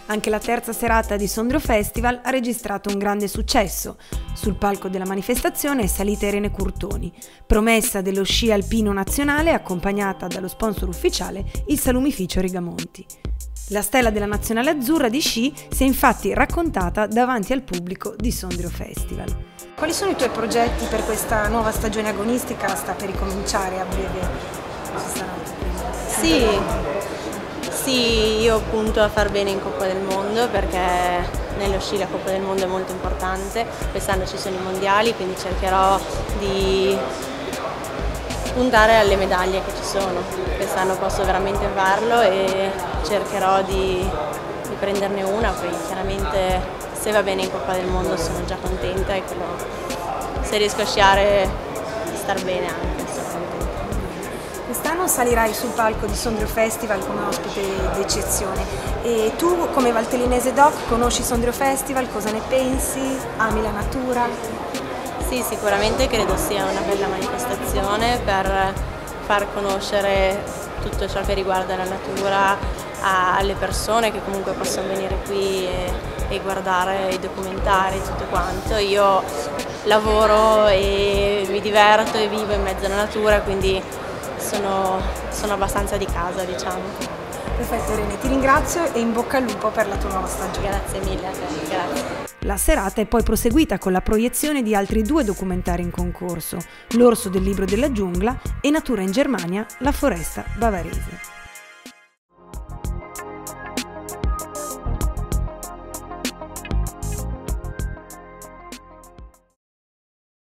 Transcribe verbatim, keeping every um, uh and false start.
Anche la terza serata di Sondrio Festival ha registrato un grande successo. Sul palco della manifestazione è salita Irene Curtoni, promessa dello sci alpino nazionale accompagnata dallo sponsor ufficiale il salumificio Rigamonti. La stella della nazionale azzurra di sci si è infatti raccontata davanti al pubblico di Sondrio Festival. Quali sono i tuoi progetti per questa nuova stagione agonistica? Sta per ricominciare a breve. Sì, sì, io punto a far bene in Coppa del Mondo perché nello sci la Coppa del Mondo è molto importante. Quest'anno ci sono i mondiali, quindi cercherò di puntare alle medaglie che ci sono. Quest'anno posso veramente farlo e cercherò di, di prenderne una, poi chiaramente se va bene in Coppa del Mondo sono già contenta e quello, se riesco a sciare star bene anche, sono contenta. Quest'anno salirai sul palco di Sondrio Festival come ospite d'eccezione e tu come valtellinese doc conosci Sondrio Festival, cosa ne pensi? Ami la natura? Sì, sicuramente credo sia una bella manifestazione per far conoscere tutto ciò che riguarda la natura alle persone che comunque possono venire qui e, e guardare i documentari, tutto quanto. Io lavoro e mi diverto e vivo in mezzo alla natura, quindi sono, sono abbastanza di casa, diciamo. Perfetto Irene, ti ringrazio e in bocca al lupo per la tua nuova stagione. Grazie mille a te, grazie. La serata è poi proseguita con la proiezione di altri due documentari in concorso, L'orso del libro della giungla e Natura in Germania, la foresta bavarese.